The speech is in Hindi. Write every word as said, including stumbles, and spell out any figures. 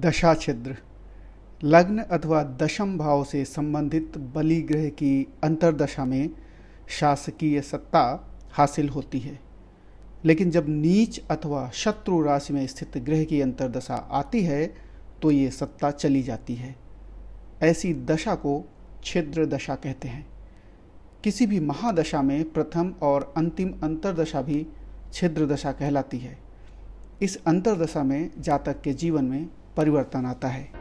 दशा छिद्र लग्न अथवा दशम भाव से संबंधित बलि ग्रह की अंतर्दशा में शासकीय सत्ता हासिल होती है, लेकिन जब नीच अथवा शत्रु राशि में स्थित ग्रह की अंतर्दशा आती है तो ये सत्ता चली जाती है। ऐसी दशा को छिद्र दशा कहते हैं। किसी भी महादशा में प्रथम और अंतिम अंतर्दशा भी छिद्र दशा कहलाती है। इस अंतर्दशा में जातक के जीवन में परिवर्तन आता है।